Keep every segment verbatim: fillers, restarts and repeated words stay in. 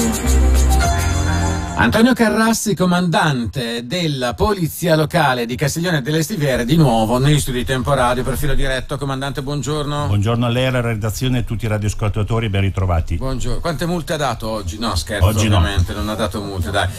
Antonio Carrassi, comandante della Polizia Locale di Castiglione delle Stiviere, di nuovo negli studi di Tempo Radio per filo diretto. Comandante, buongiorno. Buongiorno a lei, alla redazione e a tutti i radioascoltatori, ben ritrovati. Buongiorno. Quante multe ha dato oggi? No, scherzo, oggi ovviamente, no. non ha dato multe, dai.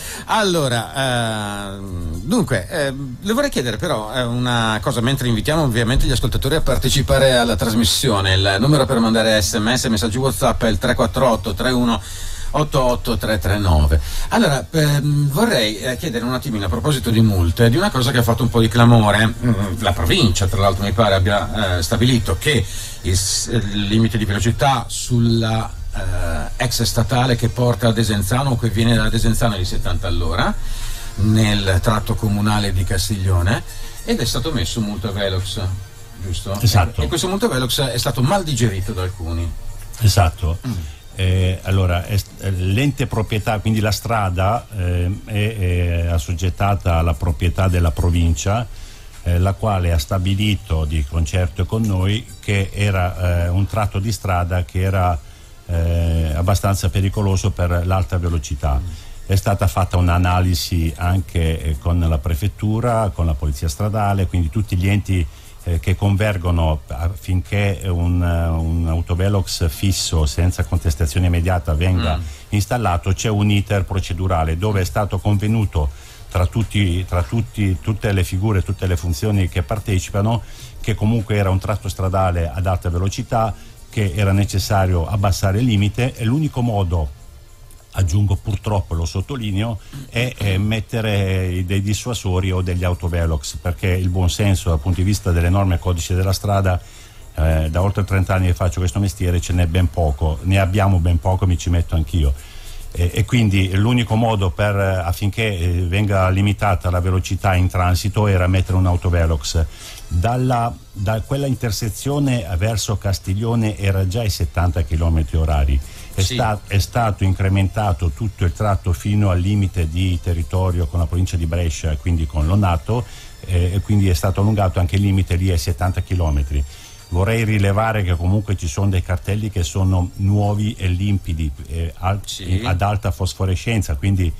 Allora, eh, dunque, eh, le vorrei chiedere però eh, una cosa, mentre invitiamo ovviamente gli ascoltatori a partecipare alla trasmissione. Il numero per mandare sms e messaggi WhatsApp è il tre quattro otto tre uno otto otto tre tre nove. Allora, ehm, vorrei eh, chiedere un attimino a proposito di multe, di una cosa che ha fatto un po' di clamore. La provincia, tra l'altro, mi pare abbia eh, stabilito che il, il limite di velocità sulla eh, ex statale che porta a Desenzano o che viene da Desenzano è di settanta all'ora nel tratto comunale di Castiglione, ed è stato messo un multivelox, giusto? Esatto. E, e questo multivelox è stato mal digerito da alcuni. Esatto. Mm. Eh, allora, è, l'ente proprietà, quindi la strada eh, è, è assoggettata alla proprietà della provincia, eh, la quale ha stabilito di concerto con noi che era eh, un tratto di strada che era eh, abbastanza pericoloso per l'alta velocità. È stata fatta un'analisi anche eh, con la prefettura, con la polizia stradale, quindi tutti gli enti eh, che convergono affinché un, un autovelox fisso senza contestazione immediata venga mm. installato. C'è un iter procedurale dove è stato convenuto tra tutti, tra tutti, tutte le figure, tutte le funzioni che partecipano, che comunque era un tratto stradale ad alta velocità, che era necessario abbassare il limite, e l'unico modo, aggiungo purtroppo, lo sottolineo, è, è mettere dei dissuasori o degli autovelox, perché il buonsenso dal punto di vista delle norme codice della strada, eh, da oltre trenta anni che faccio questo mestiere, ce n'è ben poco, ne abbiamo ben poco, mi ci metto anch'io. E, e quindi l'unico modo per, affinché eh, venga limitata la velocità in transito era mettere un autovelox. Dalla, da quella intersezione verso Castiglione era già ai settanta chilometri orari. È, sì. sta, è stato incrementato tutto il tratto fino al limite di territorio con la provincia di Brescia e quindi con l'Onato, eh, e quindi è stato allungato anche il limite lì ai settanta chilometri. Vorrei rilevare che comunque ci sono dei cartelli che sono nuovi e limpidi, eh, al, sì. ad alta fosforescenza, quindi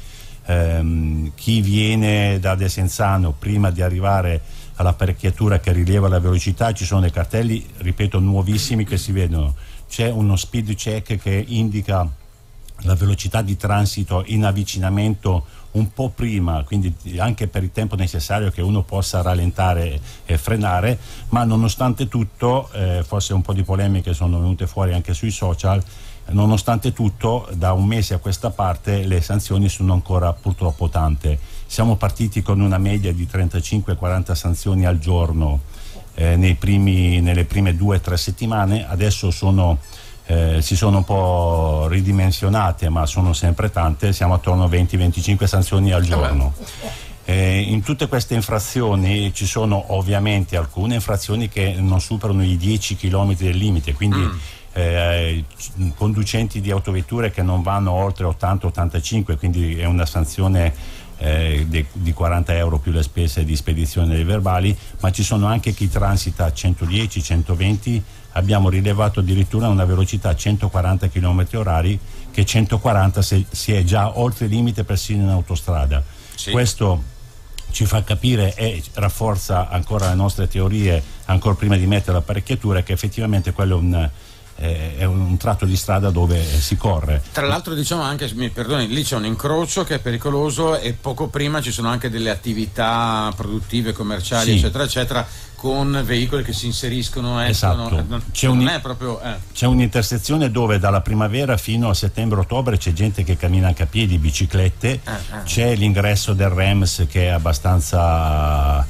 ehm, chi viene da Desenzano prima di arrivare all'apparecchiatura che rileva la velocità, ci sono dei cartelli, ripeto, nuovissimi che si vedono. C'è uno speed check che indica la velocità di transito in avvicinamento un po' prima, quindi anche per il tempo necessario che uno possa rallentare e frenare, ma nonostante tutto, eh, forse un po' di polemiche sono venute fuori anche sui social, nonostante tutto da un mese a questa parte le sanzioni sono ancora purtroppo tante. Siamo partiti con una media di trentacinque quaranta sanzioni al giorno eh, nei primi, nelle prime due o tre settimane, adesso sono Eh, si sono un po' ridimensionate, ma sono sempre tante, siamo attorno a venti venticinque sanzioni al giorno. Eh, in tutte queste infrazioni ci sono ovviamente alcune infrazioni che non superano i dieci chilometri del limite, quindi mm. eh, conducenti di autovetture che non vanno oltre ottanta ottantacinque, quindi è una sanzione eh, di, di quaranta euro più le spese di spedizione dei verbali, ma ci sono anche chi transita a centodieci centoventi. Abbiamo rilevato addirittura una velocità a centoquaranta chilometri orari, che centoquaranta se, si è già oltre il limite persino in autostrada. Sì. Questo ci fa capire e rafforza ancora le nostre teorie, ancora prima di mettere l'apparecchiatura, che effettivamente quello è un, eh, è un tratto di strada dove si corre. Tra l'altro, diciamo anche, mi perdoni, lì c'è un incrocio che è pericoloso, e poco prima ci sono anche delle attività produttive, commerciali, sì. eccetera eccetera, con veicoli che si inseriscono, escono. Esatto. Non, c'è, non un, è proprio, eh. c'è un'intersezione dove dalla primavera fino a settembre-ottobre c'è gente che cammina anche a piedi, biciclette, eh, eh. c'è l'ingresso del Rems che è abbastanza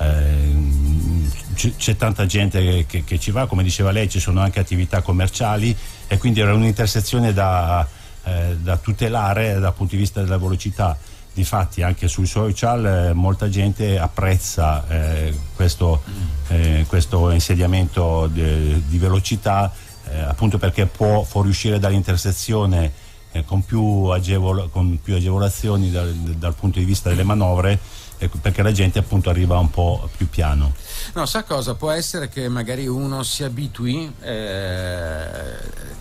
eh, c- c'è tanta gente che, che, che ci va, come diceva lei, ci sono anche attività commerciali, e quindi era un'intersezione da, eh, da tutelare dal punto di vista della velocità. Difatti anche sui social eh, molta gente apprezza eh, questo, eh, questo insediamento de, di velocità, eh, appunto perché può fuoriuscire dall'intersezione eh, con, più agevol- con più agevolazioni dal, dal punto di vista delle manovre, eh, perché la gente appunto arriva un po' più piano. No, sa cosa? Può essere che magari uno si abitui eh,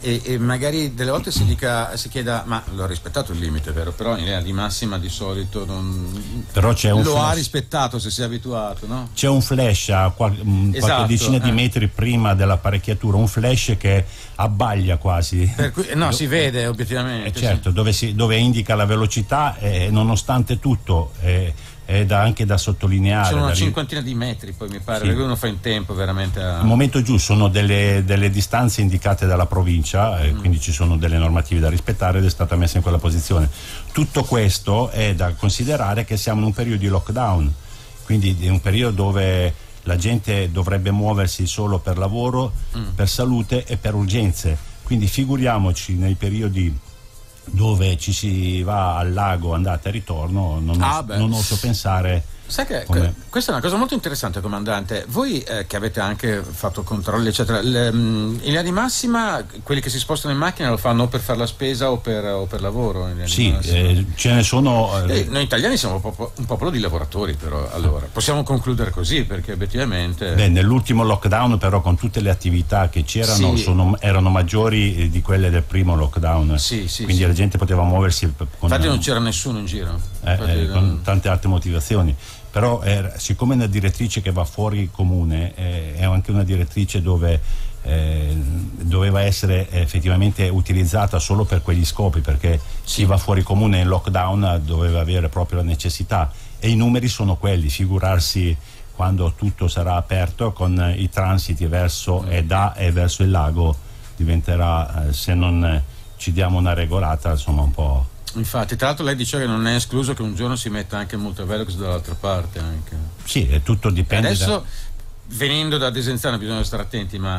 e, e magari delle volte si dica, si chieda, ma l'ho rispettato il limite, vero? Però in linea di massima di solito non però c'è un lo flash. Ha rispettato se si è abituato, no? C'è un flash a qual- esatto, qualche decina eh. di metri prima dell'apparecchiatura, un flash che abbaglia quasi. Per cui, no, si vede obiettivamente. Eh, certo, sì. dove, si, dove indica la velocità, eh, nonostante tutto eh, è da, anche da sottolineare. Sono una da ri- cinquantina di metri, poi mi pare, Sì. perché uno fa in tempo veramente a... Al momento giusto sono delle, delle distanze indicate dalla provincia, eh, mm. quindi ci sono delle normative da rispettare ed è stata messa in quella posizione. Tutto questo è da considerare che siamo in un periodo di lockdown, quindi in un periodo dove la gente dovrebbe muoversi solo per lavoro, mm. per salute e per urgenze, quindi figuriamoci nei periodi dove ci si va al lago andata e ritorno, non, ah, oso, non oso pensare. Sai che come... questa è una cosa molto interessante, comandante. Voi eh, che avete anche fatto controlli eccetera, le, in linea di massima quelli che si spostano in macchina lo fanno o per fare la spesa o per, o per lavoro? In sì, eh, ce ne sono. Eh, eh, noi italiani siamo un popolo, un popolo di lavoratori, però allora possiamo concludere così, perché effettivamente beh, nell'ultimo lockdown però con tutte le attività che c'erano sì. sono, erano maggiori di quelle del primo lockdown, sì, sì, quindi sì. la gente poteva muoversi con, infatti non c'era nessuno in giro eh, eh, non... con tante altre motivazioni. Però eh, siccome è una direttrice che va fuori comune, eh, è anche una direttrice dove eh, doveva essere effettivamente utilizzata solo per quegli scopi, perché sì. chi va fuori comune in lockdown doveva avere proprio la necessità, e i numeri sono quelli, figurarsi quando tutto sarà aperto con i transiti verso mm. e da e verso il lago diventerà, eh, se non ci diamo una regolata, insomma un po'. Infatti, tra l'altro lei diceva che non è escluso che un giorno si metta anche il multivelox dall'altra parte anche. Sì, è tutto dipende. Adesso da... venendo da Desenzano bisogna stare attenti, ma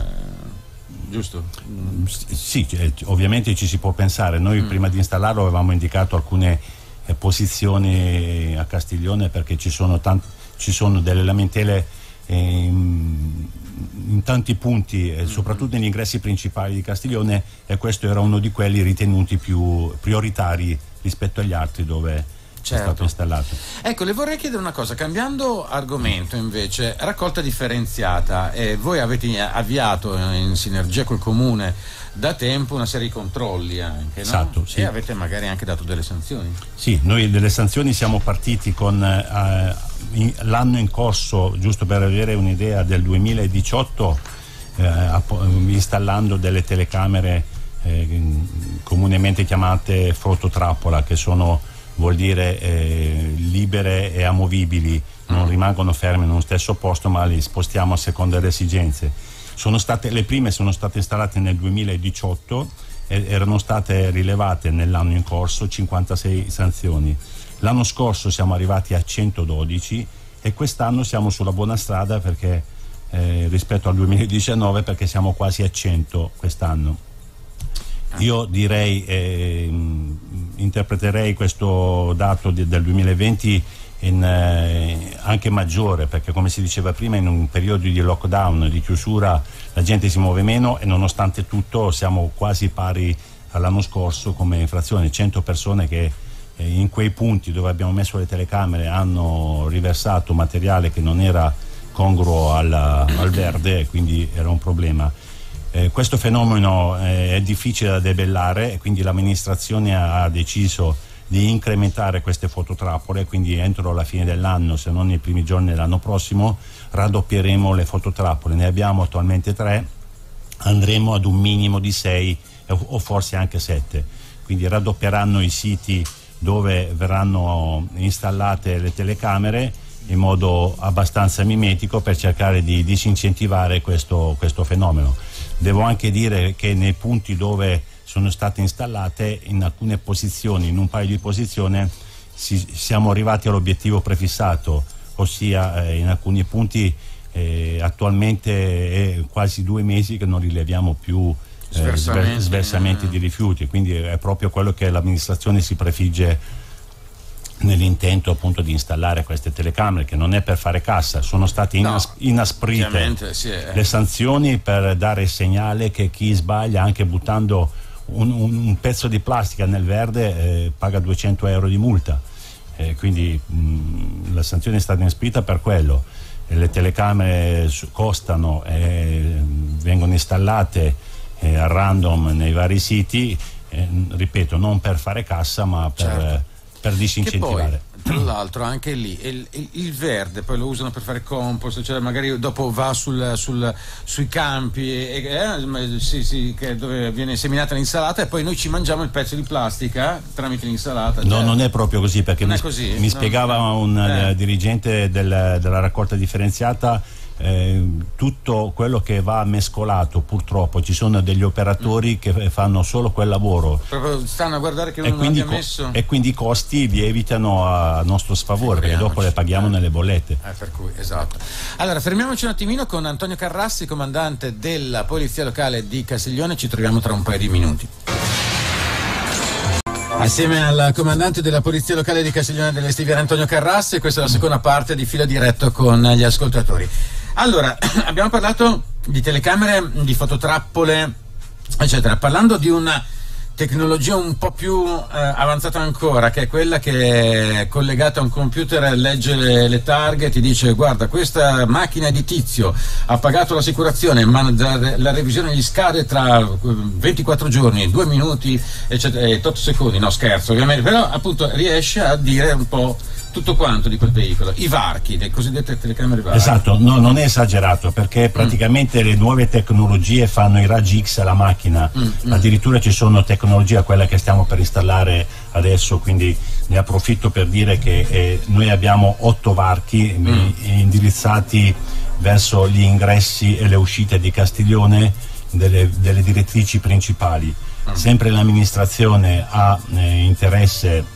eh, giusto? Mm. Sì, ovviamente ci si può pensare. Noi mm. prima di installarlo avevamo indicato alcune eh, posizioni a Castiglione, perché ci sono, tant- ci sono delle lamentele eh, in, in tanti punti, eh, soprattutto negli ingressi principali di Castiglione, e questo era uno di quelli ritenuti più prioritari rispetto agli altri dove certo. è stato installato. Ecco, le vorrei chiedere una cosa, cambiando argomento invece, raccolta differenziata, eh, voi avete avviato in sinergia col comune da tempo una serie di controlli anche, no? Esatto, sì. E avete magari anche dato delle sanzioni. Sì, noi delle sanzioni siamo partiti con eh, in, l'anno in corso, giusto per avere un'idea, del duemiladiciotto, eh, installando delle telecamere eh, comunemente chiamate fototrappola, che sono, vuol dire eh, libere e amovibili, non mm. rimangono ferme in uno stesso posto, ma li spostiamo a seconda delle esigenze. Sono state, le prime sono state installate nel duemiladiciotto e erano state rilevate nell'anno in corso cinquantasei sanzioni. L'anno scorso siamo arrivati a centododici e quest'anno siamo sulla buona strada, perché eh, rispetto al duemiladiciannove, perché siamo quasi a cento quest'anno. Io direi, eh, interpreterei questo dato di, del duemilaventi in, eh, anche maggiore, perché come si diceva prima, in un periodo di lockdown, di chiusura, la gente si muove meno e nonostante tutto siamo quasi pari all'anno scorso come infrazione. Cento persone che eh, in quei punti dove abbiamo messo le telecamere hanno riversato materiale che non era congruo alla, al verde, e quindi era un problema. Eh, questo fenomeno eh, è difficile da debellare, e quindi l'amministrazione ha, ha deciso di incrementare queste fototrappole, quindi entro la fine dell'anno, se non nei primi giorni dell'anno prossimo, raddoppieremo le fototrappole. Ne abbiamo attualmente tre, andremo ad un minimo di sei o forse anche sette, quindi raddoppieranno i siti dove verranno installate le telecamere in modo abbastanza mimetico, per cercare di disincentivare questo, questo fenomeno. Devo anche dire che nei punti dove sono state installate, in alcune posizioni, in un paio di posizioni, si, siamo arrivati all'obiettivo prefissato, ossia eh, in alcuni punti eh, attualmente è quasi due mesi che non rileviamo più eh, sversamenti, sversamenti di rifiuti, quindi è proprio quello che l'amministrazione si prefigge nell'intento appunto di installare queste telecamere, che non è per fare cassa. Sono state inas- no, inasprite sì, eh. le sanzioni per dare il segnale che chi sbaglia, anche buttando un, un, un pezzo di plastica nel verde, eh, paga duecento euro di multa, eh, quindi mh, la sanzione è stata inasprita per quello. E le telecamere costano, eh, vengono installate eh, a random nei vari siti, eh, ripeto, non per fare cassa ma per, certo. eh, per disincentivare. Tra l'altro anche lì il, il, il verde poi lo usano per fare compost, cioè magari dopo va sul, sul, sui campi e, eh, sì, sì, che dove viene seminata l'insalata e poi noi ci mangiamo il pezzo di plastica tramite l'insalata. No, cioè, non è proprio così, perché mi, così, mi spiegava no, un eh. dirigente del, della raccolta differenziata. Eh, tutto quello che va mescolato, purtroppo ci sono degli operatori mm. che fanno solo quel lavoro, proprio stanno a guardare che uno e non quindi, abbia messo, e quindi i costi lievitano a nostro sfavore, perché dopo le paghiamo eh. nelle bollette, eh, per cui esatto. Allora fermiamoci un attimino con Antonio Carrassi, comandante della polizia locale di Castiglione. Ci troviamo tra un paio di minuti. Assieme al comandante della polizia locale di Castiglione delle Stiviere, Antonio Carrassi, questa è la seconda parte di Filo Diretto con gli ascoltatori. Allora, abbiamo parlato di telecamere, di fototrappole, eccetera, parlando di una tecnologia un po' più eh, avanzata ancora, che è quella che è collegata a un computer, legge le, le targhe, ti dice guarda questa macchina di Tizio ha pagato l'assicurazione ma la revisione gli scade tra ventiquattro giorni, due minuti eccetera, e otto secondi, no scherzo ovviamente, però appunto riesce a dire un po' tutto quanto di quel veicolo, i varchi, le cosiddette telecamere varchi. Esatto, no, non è esagerato, perché praticamente mm. le nuove tecnologie fanno i raggi X alla macchina, mm, addirittura mm. ci sono tecnologie, quella che stiamo per installare adesso, quindi ne approfitto per dire che eh, noi abbiamo otto varchi mm. indirizzati verso gli ingressi e le uscite di Castiglione, delle, delle direttrici principali. Mm. Sempre l'amministrazione ha eh, interesse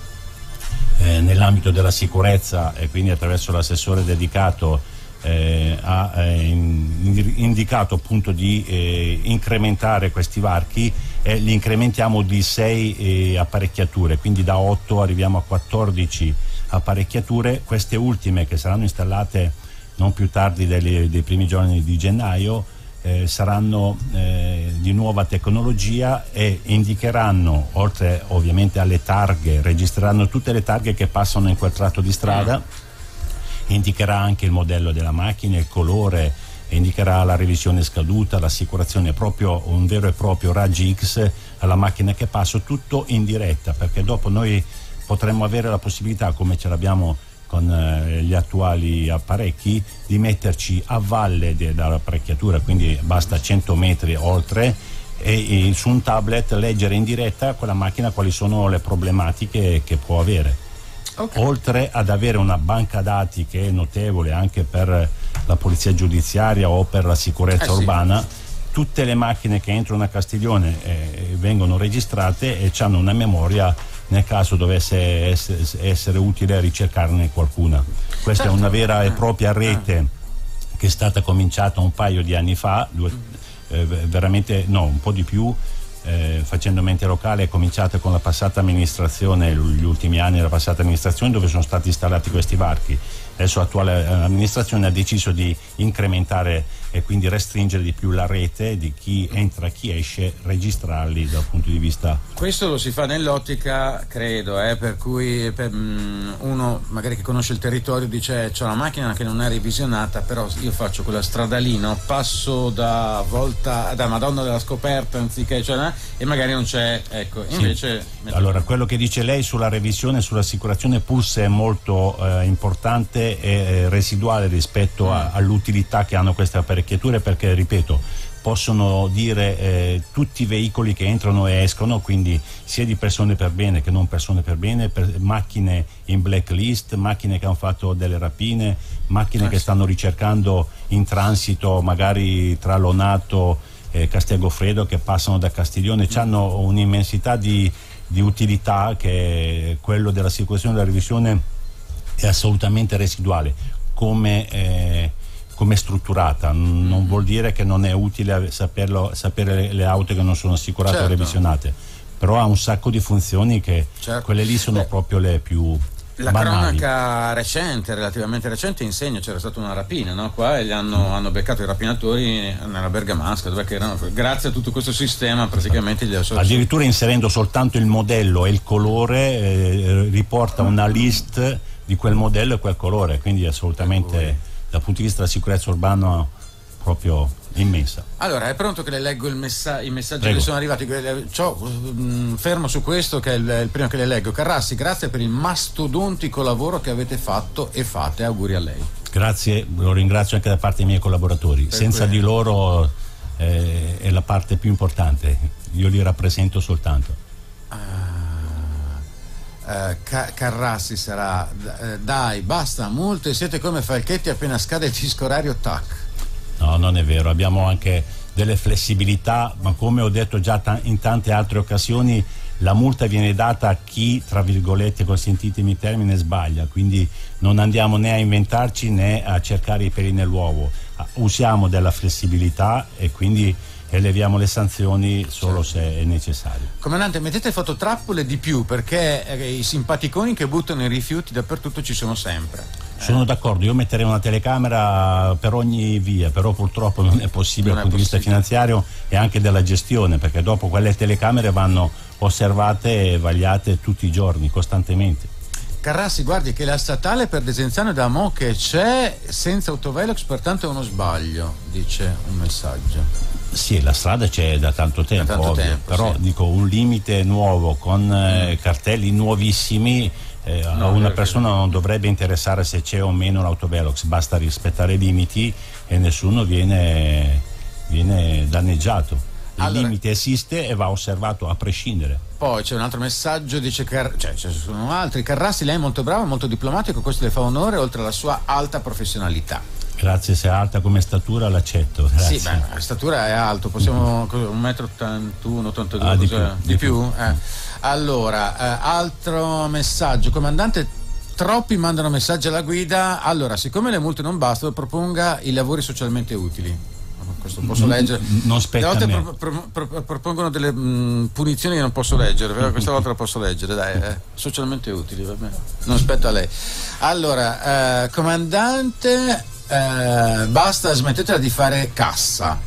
Eh, nell'ambito della sicurezza, e quindi attraverso l'assessore dedicato eh, ha eh, in, indicato appunto di eh, incrementare questi varchi, e li incrementiamo di sei eh, apparecchiature, quindi da otto arriviamo a quattordici apparecchiature. Queste ultime, che saranno installate non più tardi dei, dei primi giorni di gennaio, Eh, saranno eh, di nuova tecnologia e indicheranno, oltre ovviamente alle targhe, registreranno tutte le targhe che passano in quel tratto di strada, indicherà anche il modello della macchina, il colore, indicherà la revisione scaduta, l'assicurazione, proprio un vero e proprio raggi X alla macchina che passa, tutto in diretta, perché dopo noi potremmo avere la possibilità, come ce l'abbiamo con eh, gli attuali apparecchi, di metterci a valle dell'apparecchiatura, quindi basta cento metri oltre, e, e su un tablet leggere in diretta quella macchina quali sono le problematiche che può avere. Okay. Oltre ad avere una banca dati che è notevole anche per la polizia giudiziaria o per la sicurezza eh urbana, sì. Tutte le macchine che entrano a Castiglione eh, vengono registrate e hanno una memoria nel caso dovesse essere, essere utile ricercarne qualcuna. Questa certo. è una vera e propria rete che è stata cominciata un paio di anni fa, due, eh, veramente no, un po' di più, eh, facendo mente locale. È cominciata con la passata amministrazione, gli ultimi anni della passata amministrazione, dove sono stati installati questi varchi. Adesso l'attuale amministrazione ha deciso di incrementare e quindi restringere di più la rete di chi entra, chi esce, registrarli dal punto di vista. Questo lo si fa nell'ottica, credo, eh, per cui per, um, uno magari che conosce il territorio dice c'è una macchina che non è revisionata, però io faccio quella stradalina, passo da Volta, da Madonna della Scoperta anziché, cioè, e magari non c'è, ecco, invece. Sì. Allora, quello che dice lei sulla revisione e sull'assicurazione pur se è molto eh, importante e residuale rispetto mm. a, all'utilità che hanno queste apparecchiature, perché ripeto, possono dire eh, tutti i veicoli che entrano e escono, quindi sia di persone per bene che non persone per bene, per macchine in blacklist, macchine che hanno fatto delle rapine, macchine ah, che sì. stanno ricercando in transito magari tra Lonato e Castelgofredo, che passano da Castiglione, mm. hanno un'immensità di, di utilità, che quello dell'assicurazione e della revisione è assolutamente residuale. Come eh, come è strutturata, non mm-hmm. vuol dire che non è utile saperlo, sapere le, le auto che non sono assicurate certo. o revisionate, però ha un sacco di funzioni che certo. quelle lì sono Beh, proprio le più la banali. Cronaca recente, relativamente recente, insegna, c'era stata una rapina, no? Qua e gli hanno, mm. hanno beccato i rapinatori nella Bergamasca, dove che erano, grazie a tutto questo sistema praticamente gli associati. Addirittura inserendo soltanto il modello e il colore eh, riporta una list di quel modello e quel colore, quindi assolutamente dal punto di vista della sicurezza urbana proprio immensa. Allora, è pronto che le leggo il messa- i messaggi Prego. che sono arrivati? C'ho, mh, fermo su questo che è il, il primo che le leggo. Carrassi, grazie per il mastodontico lavoro che avete fatto e fate, auguri a lei. Grazie, lo ringrazio anche da parte dei miei collaboratori, per senza quello. Di loro eh, è la parte più importante, io li rappresento soltanto. Uh, uh, Ca- Carrassi sarà, uh, dai, basta, molte siete come Falchetti, appena scade il disco orario, tac. No, non è vero, abbiamo anche delle flessibilità, ma come ho detto già t- in tante altre occasioni, la multa viene data a chi, tra virgolette, consentitemi il termine, sbaglia, quindi non andiamo né a inventarci né a cercare i peli nell'uovo, usiamo della flessibilità e quindi eleviamo le sanzioni solo certo. se è necessario. Comandante, mettete fototrappole di più, perché eh, i simpaticoni che buttano i rifiuti dappertutto ci sono sempre. Sono d'accordo, io metterei una telecamera per ogni via, però purtroppo non è possibile dal punto di vista finanziario e anche della gestione, perché dopo quelle telecamere vanno osservate e vagliate tutti i giorni, costantemente. Carrassi, guardi che la statale per Desenzano e da mo' che c'è senza autovelox, pertanto è uno sbaglio, dice un messaggio. Sì, la strada c'è da tanto tempo, da tanto ovvio, tempo però sì. dico un limite nuovo con eh, cartelli nuovissimi. Eh, no, a una persona non dovrebbe interessare se c'è o meno l'autovelox, basta rispettare i limiti e nessuno viene, viene danneggiato. Il allora, limite esiste e va osservato a prescindere. Poi c'è un altro messaggio, dice Car- cioè ci sono altri. Carrassi, lei è molto bravo, molto diplomatico, questo le fa onore oltre alla sua alta professionalità. Grazie, se è alta come statura l'accetto. Grazie. Sì, beh, la statura è alto, possiamo un metro ottantuno, ottantadue, ah, di più, di di più? più. Eh. Allora, eh, altro messaggio, comandante, troppi mandano messaggi alla guida. Allora, siccome le multe non bastano, proponga i lavori socialmente utili. Questo posso leggere. Non spetta a me. Pro, pro, pro, propongono delle mh, punizioni che non posso leggere, però questa volta la posso leggere, dai, eh, socialmente utili, va bene. Non spetta a lei. Allora, eh, comandante, eh, basta, smettetela di fare cassa.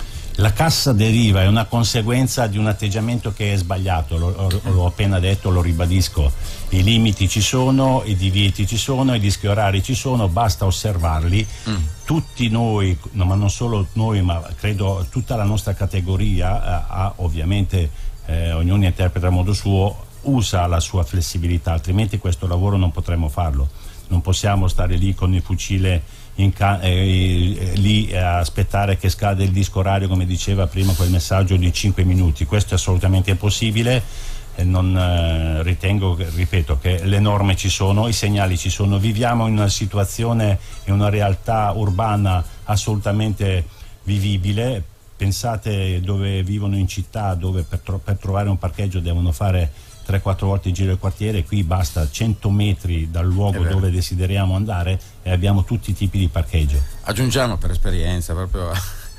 La cassa deriva, è una conseguenza di un atteggiamento che è sbagliato, l'ho, l'ho appena detto, lo ribadisco. I limiti ci sono, i divieti ci sono, i dischi orari ci sono, basta osservarli. Mm. Tutti noi, no, ma non solo noi, ma credo tutta la nostra categoria ha, ha ovviamente, eh, ognuno interpreta a modo suo, usa la sua flessibilità, altrimenti questo lavoro non potremmo farlo. Non possiamo stare lì con il fucile in ca- eh, eh, lì a aspettare che scade il disco orario, come diceva prima quel messaggio di cinque minuti. Questo è assolutamente impossibile e non eh, ritengo, ripeto, che le norme ci sono, i segnali ci sono, viviamo in una situazione, in una realtà urbana assolutamente vivibile. Pensate dove vivono in città, dove per, tro- per trovare un parcheggio devono fare tre quattro volte il giro del quartiere, qui basta cento metri dal luogo dove desideriamo andare e abbiamo tutti i tipi di parcheggio. Aggiungiamo per esperienza proprio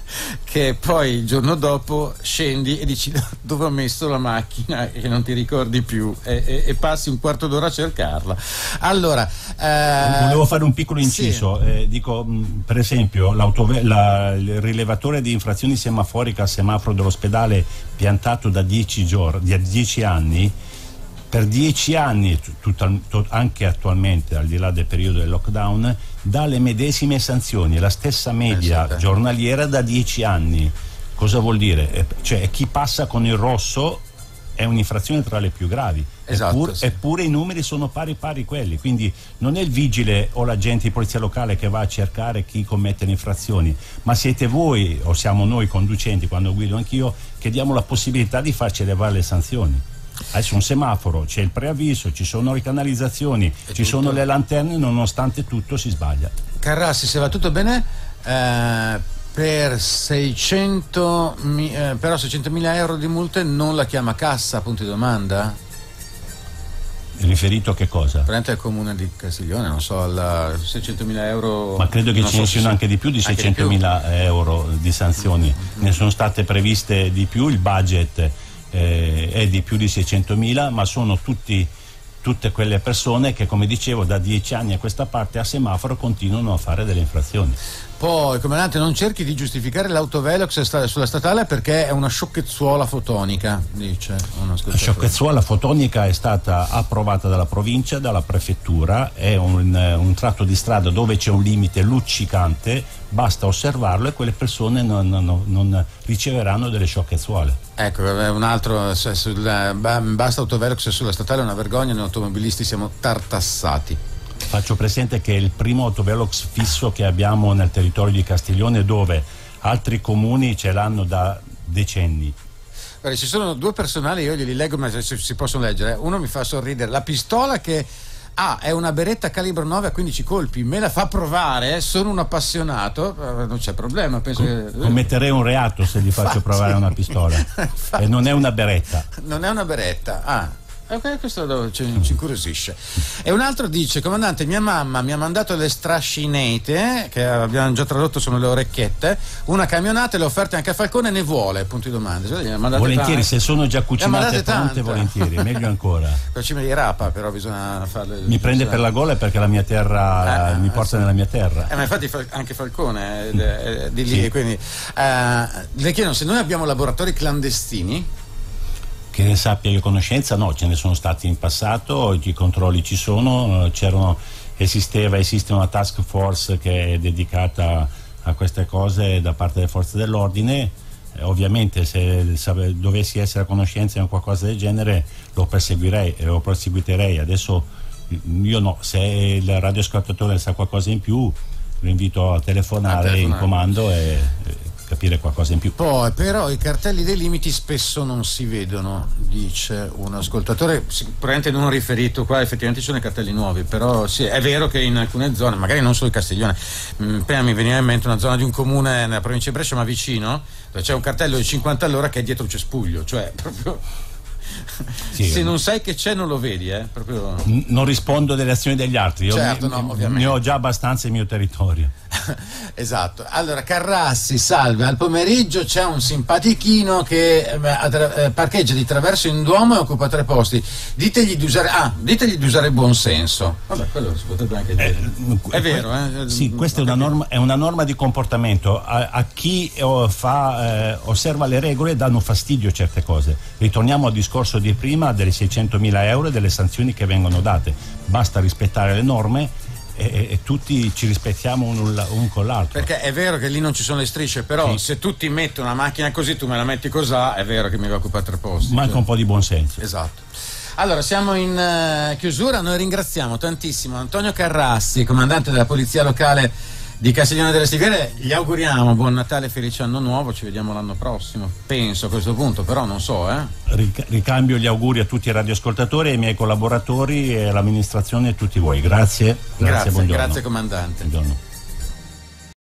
che poi il giorno dopo scendi e dici dove ho messo la macchina e non ti ricordi più e, e, e passi un quarto d'ora a cercarla. Allora eh, volevo fare un piccolo inciso, sì. eh, dico mh, per esempio l'autove- la, il rilevatore di infrazioni semaforiche al semaforo dell'ospedale piantato da dieci giorni, da dieci anni, per dieci anni, tut, tut, anche attualmente al di là del periodo del lockdown, dà le medesime sanzioni, la stessa media eh, sì, giornaliera da dieci anni. Cosa vuol dire? Eh, cioè chi passa con il rosso è un'infrazione tra le più gravi, esatto, eppure, sì. eppure i numeri sono pari pari quelli, quindi non è il vigile o l'agente di polizia locale che va a cercare chi commette le infrazioni, ma siete voi o siamo noi conducenti, quando guido anch'io, che diamo la possibilità di farci elevare le sanzioni. Adesso un semaforo, c'è il preavviso, ci sono le canalizzazioni, e ci tutto. Sono le lanterne, nonostante tutto si sbaglia. Carrassi, se va tutto bene, eh, per seicento mi, eh, però seicentomila euro di multe non la chiama cassa, punto di domanda? Riferito a che cosa? Presente al comune di Castiglione, non so, al seicentomila euro. Ma credo che ce ne siano anche di più di seicentomila euro di sanzioni, mm-hmm. ne sono state previste di più, il budget Eh, è di più di seicentomila, ma sono tutti, tutte quelle persone che, come dicevo, da dieci anni a questa parte a semaforo continuano a fare delle infrazioni. Poi, comandante, non cerchi di giustificare l'autovelox sta- sulla statale perché è una sciocchezzuola fotonica, dice una La sciocchezzuola fotonica è stata approvata dalla provincia, dalla prefettura, è un, un tratto di strada dove c'è un limite luccicante, basta osservarlo e quelle persone non, non, non riceveranno delle sciocchezzuole. Ecco, un altro, sul, basta autovelox sulla statale è una vergogna, noi automobilisti siamo tartassati. Faccio presente che è il primo autovelox fisso che abbiamo nel territorio di Castiglione, dove altri comuni ce l'hanno da decenni. Guarda, ci sono due personali, io glieli leggo ma si, si possono leggere. Uno mi fa sorridere, la pistola che ha ah, è una beretta calibro nove a quindici colpi, me la fa provare, sono un appassionato, non c'è problema, penso Com- che... commetterei un reato se gli faccio provare una pistola. E non è una beretta. Non è una beretta, ah. Ok, questo ci, ci incuriosisce. E un altro dice: comandante, mia mamma mi ha mandato le strascinete, che abbiamo già tradotto, sono le orecchiette, una camionata e le offerte anche a Falcone, ne vuole, punto di domanda. Volentieri, tante. Se sono già cucinate pronte, volentieri, meglio ancora. Con cime di rapa, però bisogna farle. Mi prende per la gola perché la mia terra, eh, mi porta eh, nella mia terra. Eh, ma infatti anche Falcone è, è di lì, sì. Quindi eh, le chiedono se noi abbiamo laboratori clandestini. Che ne sappia io conoscenza, no, ce ne sono stati in passato, i controlli ci sono, c'erano, esisteva, esiste una task force che è dedicata a queste cose da parte delle forze dell'ordine. Eh, ovviamente se, se dovessi essere a conoscenza di qualcosa del genere lo perseguirei e lo perseguiterei. Adesso io no, se il radioascoltatore sa qualcosa in più lo invito a telefonare, a telefonare. in comando e, e capire qualcosa in più. Poi però i cartelli dei limiti spesso non si vedono, dice un ascoltatore, sicuramente non riferito qua, effettivamente ci sono i cartelli nuovi, però sì, è vero che in alcune zone, magari non solo in Castiglione, mh, prima mi veniva in mente una zona di un comune nella provincia di Brescia ma vicino, dove c'è un cartello di cinquanta all'ora che è dietro il cespuglio, cioè proprio sì, se non sai che c'è non lo vedi, eh? Proprio... N- non rispondo delle azioni degli altri, io certo, mi, no, ne ho già abbastanza il mio territorio. Esatto. Allora, Carrassi, salve, al pomeriggio c'è un simpatichino che eh, parcheggia di traverso in Duomo e occupa tre posti, ditegli di usare ah, ditegli di usare buon senso. Vabbè, quello si potrebbe anche dire. Eh, è vero, eh? Sì, questa è una norma, è una norma di comportamento. A, a chi oh, fa, eh, osserva le regole danno fastidio certe cose. Ritorniamo al discorso di prima delle seicentomila euro e delle sanzioni che vengono date. Basta rispettare le norme e, e tutti ci rispettiamo un, un con l'altro. Perché è vero che lì non ci sono le strisce, però sì. Se tu ti metti una macchina così, tu me la metti cosà, è vero che mi va a occupare tre posti. Manca cioè. un po' di buonsenso. Esatto. Allora, siamo in uh, chiusura, noi ringraziamo tantissimo Antonio Carrassi, comandante della Polizia Locale di Castiglione delle Stiviere. Gli auguriamo buon Natale e felice anno nuovo, ci vediamo l'anno prossimo, penso a questo punto, però non so. eh. Ric- ricambio gli auguri a tutti i radioascoltatori, ai miei collaboratori e all'amministrazione e a tutti voi. Grazie. Grazie, grazie, buongiorno. Grazie comandante. Buongiorno.